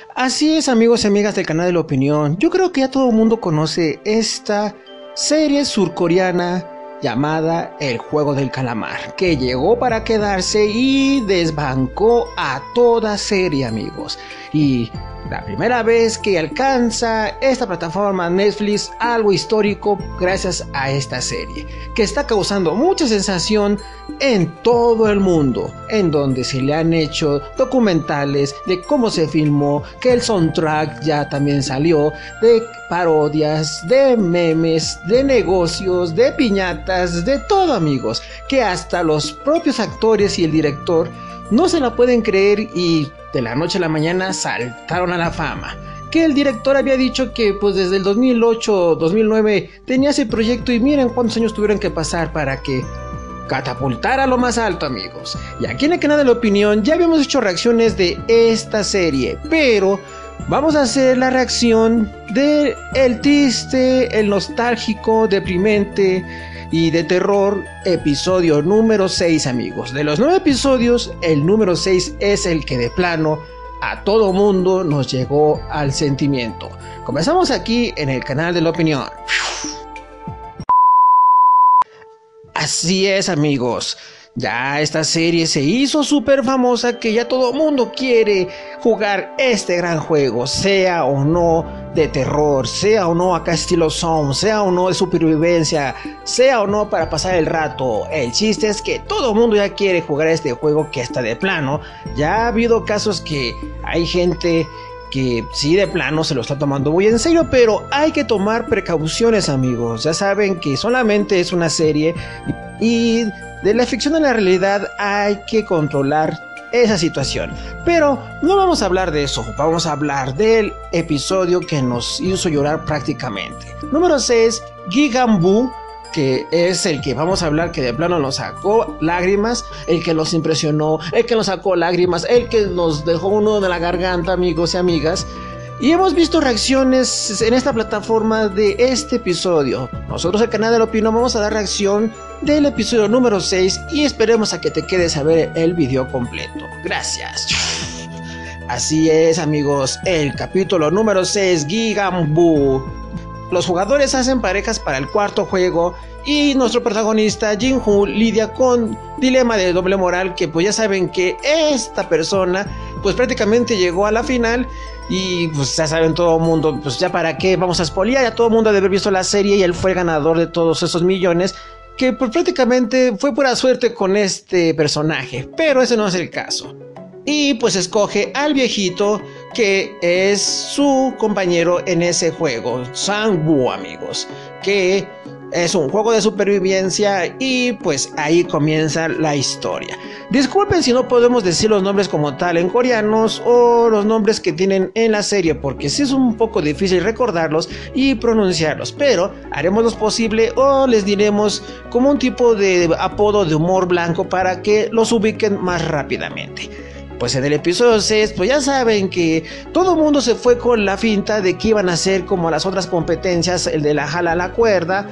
Así es, amigos y amigas del canal de la opinión. Yo creo que ya todo el mundo conoce esta serie surcoreana llamada El Juego del Calamar, que llegó para quedarse y desbancó a toda serie, amigos. Y la primera vez que alcanza esta plataforma Netflix algo histórico gracias a esta serie, que está causando mucha sensación en todo el mundo, en donde se le han hecho documentales de cómo se filmó, que el soundtrack ya también salió, de parodias, de memes, de negocios, de piñatas, de todo, amigos, que hasta los propios actores y el director no se la pueden creer y de la noche a la mañana saltaron a la fama. Que el director había dicho que pues desde el 2008, 2009 tenía ese proyecto y miren cuántos años tuvieron que pasar para que catapultara a lo más alto, amigos. Y aquí en el canal de la opinión ya habíamos hecho reacciones de esta serie, pero vamos a hacer la reacción de el triste, el nostálgico, deprimente y de terror episodio número 6, amigos. De los 9 episodios, el número 6 es el que de plano a todo mundo nos llegó al sentimiento. Comenzamos aquí en el canal de la opinión. Así es, amigos. Ya esta serie se hizo súper famosa que ya todo mundo quiere jugar este gran juego, sea o no de terror, sea o no acá estilo Zone, sea o no de supervivencia, sea o no para pasar el rato. El chiste es que todo mundo ya quiere jugar este juego que está de plano. Ya ha habido casos que hay gente que sí de plano se lo está tomando muy en serio, pero hay que tomar precauciones, amigos. Ya saben que solamente es una serie y de la ficción a la realidad hay que controlar esa situación. Pero no vamos a hablar de eso, vamos a hablar del episodio que nos hizo llorar prácticamente. Número 6, Gigambu, que es el que vamos a hablar, que de plano nos sacó lágrimas, el que nos impresionó, el que nos sacó lágrimas, el que nos dejó un nudo en la garganta, amigos y amigas. Y hemos visto reacciones en esta plataforma de este episodio. Nosotros, el canal de la opinión, vamos a dar reacción del episodio número 6 y esperemos a que te quedes a ver el video completo. Gracias. Así es, amigos, el capítulo número 6, Gigambu. Los jugadores hacen parejas para el cuarto juego y nuestro protagonista Jinwoo lidia con dilema de doble moral, que pues ya saben que esta persona pues prácticamente llegó a la final y pues ya saben todo el mundo, pues ya para qué vamos a spoilear, ya todo el mundo debe haber visto la serie y él fue el ganador de todos esos millones, que pues prácticamente fue pura suerte con este personaje, pero ese no es el caso. Y pues escoge al viejito que es su compañero en ese juego, Sang-woo, amigos, que es un juego de supervivencia y pues ahí comienza la historia. Disculpen si no podemos decir los nombres como tal en coreanos o los nombres que tienen en la serie, porque sí es un poco difícil recordarlos y pronunciarlos, pero haremos lo posible o les diremos como un tipo de apodo de humor blanco para que los ubiquen más rápidamente. Pues en el episodio 6, pues ya saben que todo el mundo se fue con la finta de que iban a ser como las otras competencias, el de la jala a la cuerda.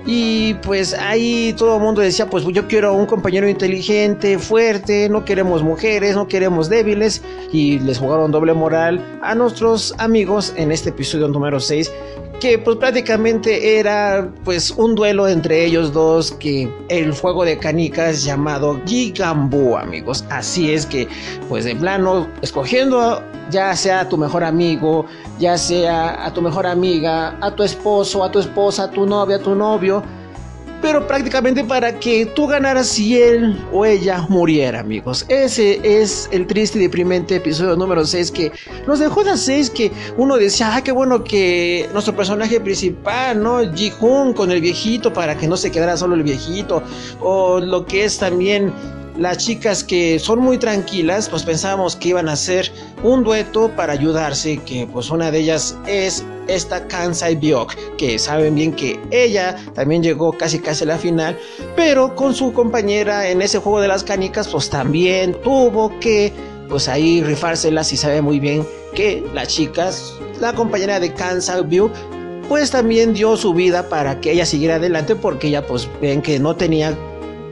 Y pues ahí todo el mundo decía, pues yo quiero un compañero inteligente, fuerte, no queremos mujeres, no queremos débiles. Y les jugaron doble moral a nuestros amigos en este episodio número 6. Que pues prácticamente era pues un duelo entre ellos dos, que el juego de canicas llamado Gigambu, amigos. Así es que pues de plano escogiendo ya sea a tu mejor amigo, ya sea a tu mejor amiga, a tu esposo, a tu esposa, a tu novia, a tu novio, pero prácticamente para que tú ganaras y él o ella muriera, amigos. Ese es el triste y deprimente episodio número 6 que nos dejó de 6, que uno decía, qué bueno que nuestro personaje principal, ¿no? Ji-hoon con el viejito, para que no se quedara solo el viejito, o lo que es también las chicas que son muy tranquilas, pues pensábamos que iban a hacer un dueto para ayudarse, que pues una de ellas es esta Kansai Byok, que saben bien que ella también llegó casi a la final, pero con su compañera en ese juego de las canicas pues también tuvo que pues ahí rifárselas, y sabe muy bien que las chicas, la compañera de Kansai Byok, pues también dio su vida para que ella siguiera adelante, porque ella pues ven que no tenía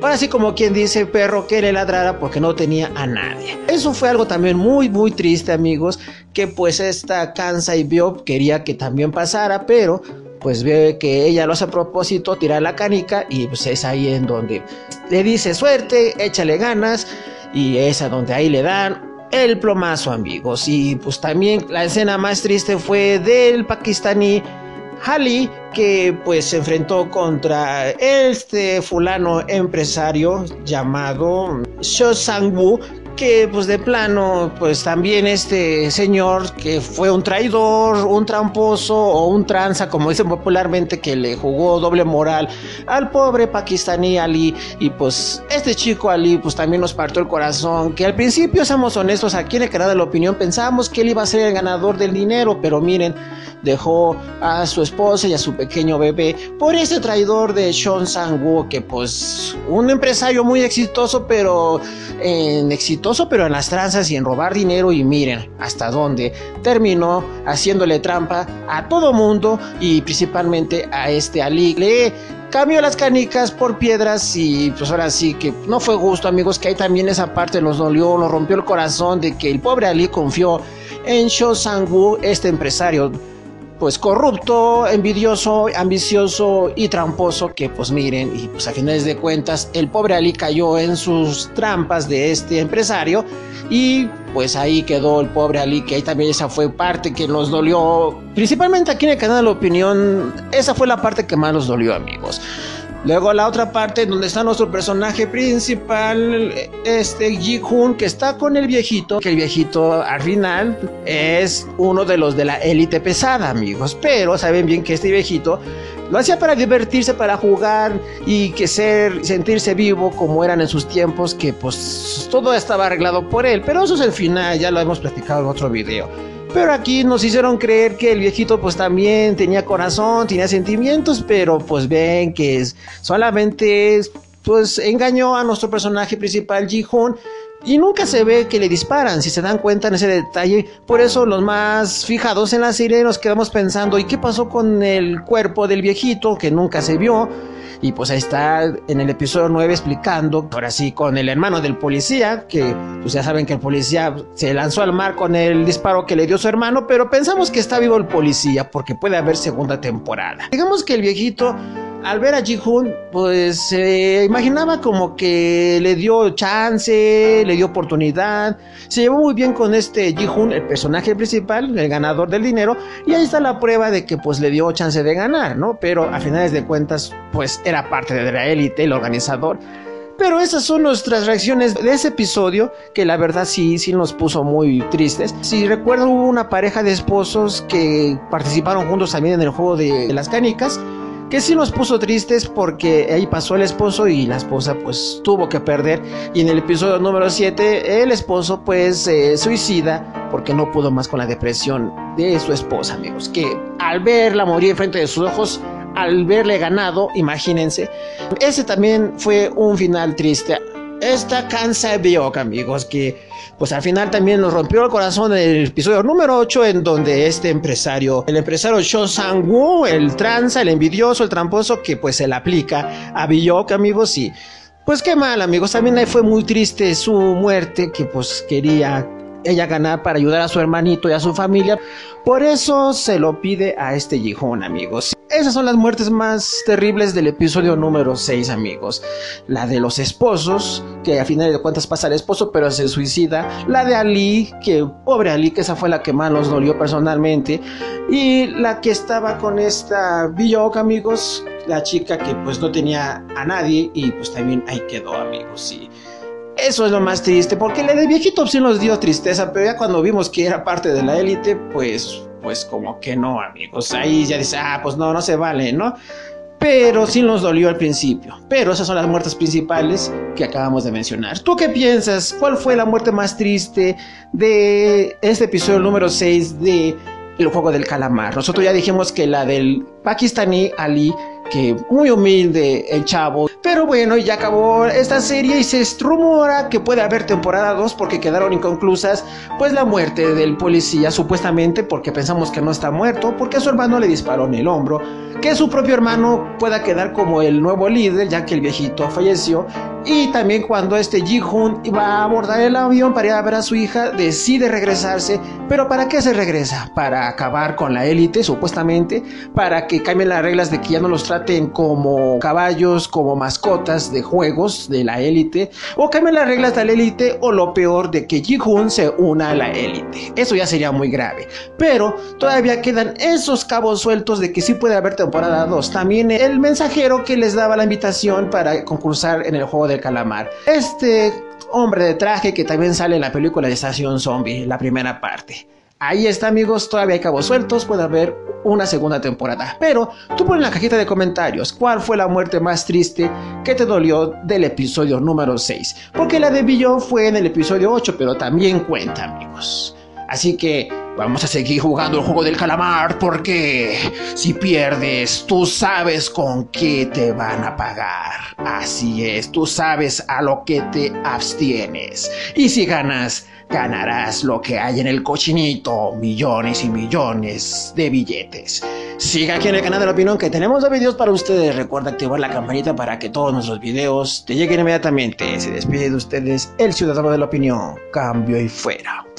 Ahora sí, como quien dice, perro que le ladrara porque no tenía a nadie. Eso fue algo también muy triste, amigos, que pues esta Kansai Byo quería que también pasara, pero pues ve que ella lo hace a propósito, tira la canica, y pues es ahí en donde le dice suerte, échale ganas, y es a donde ahí le dan el plomazo, amigos. Y pues también la escena más triste fue del pakistaní Ali, que pues se enfrentó contra este fulano empresario llamado Cho Sang-woo, que pues de plano pues también este señor que fue un traidor, un tramposo o un tranza, como dicen popularmente, que le jugó doble moral al pobre pakistaní Ali. Y pues este chico Ali pues también nos partió el corazón, que al principio, seamos honestos, aquí en el canal de la opinión pensábamos que él iba a ser el ganador del dinero, pero miren, dejó a su esposa y a su pequeño bebé por ese traidor de Cho Sang-woo, que pues un empresario muy exitoso, pero en las tranzas y en robar dinero. Y miren hasta dónde terminó, haciéndole trampa a todo mundo y principalmente a este Ali. Le cambió las canicas por piedras, y pues ahora sí que no fue justo, amigos, que ahí también esa parte nos dolió, nos rompió el corazón, de que el pobre Ali confió en Cho Sang-woo, este empresario pues corrupto, envidioso, ambicioso y tramposo, que pues miren, y pues a finales de cuentas el pobre Ali cayó en sus trampas de este empresario, y pues ahí quedó el pobre Ali, que ahí también esa fue parte que nos dolió, principalmente aquí en el canal de la opinión. Esa fue la parte que más nos dolió, amigos. Luego la otra parte donde está nuestro personaje principal, Ji-hoon, que está con el viejito, que el viejito al final es uno de los de la élite pesada, amigos, pero saben bien que este viejito lo hacía para divertirse, para jugar y que sentirse vivo como eran en sus tiempos, que pues todo estaba arreglado por él, pero eso es el final, ya lo hemos platicado en otro video. Pero aquí nos hicieron creer que el viejito pues también tenía corazón, tenía sentimientos, pero pues ven que solamente pues engañó a nuestro personaje principal, Ji-hoon, y nunca se ve que le disparan, si se dan cuenta en ese detalle. Por eso los más fijados en la serie nos quedamos pensando, ¿y qué pasó con el cuerpo del viejito que nunca se vio? Y pues ahí está en el episodio 9 explicando, ahora sí, con el hermano del policía, que pues ya saben que el policía se lanzó al mar con el disparo que le dio su hermano, pero pensamos que está vivo el policía porque puede haber segunda temporada. Digamos que el viejito, al ver a Ji-hoon, pues se imaginaba como que le dio chance, le dio oportunidad, se llevó muy bien con este Ji-hoon, el personaje principal, el ganador del dinero, y ahí está la prueba de que pues le dio chance de ganar, ¿no? Pero a finales de cuentas pues era parte de la élite, el organizador. Pero esas son nuestras reacciones de ese episodio, que la verdad sí nos puso muy tristes. Si recuerdo, hubo una pareja de esposos que participaron juntos también en el juego de las canicas, que sí nos puso tristes porque ahí pasó el esposo y la esposa pues tuvo que perder. Y en el episodio número 7 el esposo pues se suicida porque no pudo más con la depresión de su esposa, amigos, que al verla morir frente de sus ojos, al verle ganado, imagínense, ese también fue un final triste. Esta Kansai Byo, amigos, que pues al final también nos rompió el corazón en el episodio número 8, en donde el empresario Cho Sang-woo, el tranza, el envidioso, el tramposo, que pues se le aplica a Byo, amigos, y pues qué mal, amigos. También ahí fue muy triste su muerte, que pues quería ella ganar para ayudar a su hermanito y a su familia, por eso se lo pide a este Ji-hoon, amigos. Esas son las muertes más terribles del episodio número 6, amigos. La de los esposos, que a final de cuentas pasa el esposo pero se suicida. La de Ali, que pobre Ali, que esa fue la que más nos dolió personalmente. Y la que estaba con esta Byo, amigos, la chica que pues no tenía a nadie, y pues también ahí quedó, amigos. Y eso es lo más triste, porque la de viejito sí nos dio tristeza, pero ya cuando vimos que era parte de la élite, pues como que no, amigos. Ahí ya dice, pues no se vale, ¿no? Pero sí nos dolió al principio. Pero esas son las muertes principales que acabamos de mencionar. ¿Tú qué piensas? ¿Cuál fue la muerte más triste de este episodio número 6 de El Juego del Calamar? Nosotros ya dijimos que la del pakistaní Ali, que muy humilde el chavo. Pero bueno, ya acabó esta serie y se rumora que puede haber temporada 2 porque quedaron inconclusas pues la muerte del policía, supuestamente, porque pensamos que no está muerto, porque su hermano le disparó en el hombro, que su propio hermano pueda quedar como el nuevo líder ya que el viejito falleció, Y también cuando Ji-hoon va a abordar el avión para ir a ver a su hija, decide regresarse. ¿Pero para qué se regresa? Para acabar con la élite, supuestamente, para que cambien las reglas de que ya no los traten como caballos, como mascotas de juegos de la élite, o cambien las reglas de la élite, o lo peor, de que Ji-hoon se una a la élite. Eso ya sería muy grave. Pero todavía quedan esos cabos sueltos de que sí puede haber temporada 2. También el mensajero que les daba la invitación para concursar en el juego del calamar. Hombre de traje que también sale en la película de Estación Zombie, la primera parte. Ahí está, amigos, todavía hay cabos sueltos, puede haber una segunda temporada. Pero tú pon en la cajita de comentarios cuál fue la muerte más triste que te dolió del episodio número 6. Porque la de Billón fue en el episodio 8, pero también cuenta, amigos. Así que vamos a seguir jugando el juego del calamar, porque si pierdes, tú sabes con qué te van a pagar. Así es, tú sabes a lo que te abstienes. Y si ganas, ganarás lo que hay en el cochinito, millones y millones de billetes. Siga aquí en el canal de La Opinión, que tenemos 2 videos para ustedes. Recuerda activar la campanita para que todos nuestros videos te lleguen inmediatamente. Se despide de ustedes el ciudadano de La Opinión. Cambio y fuera.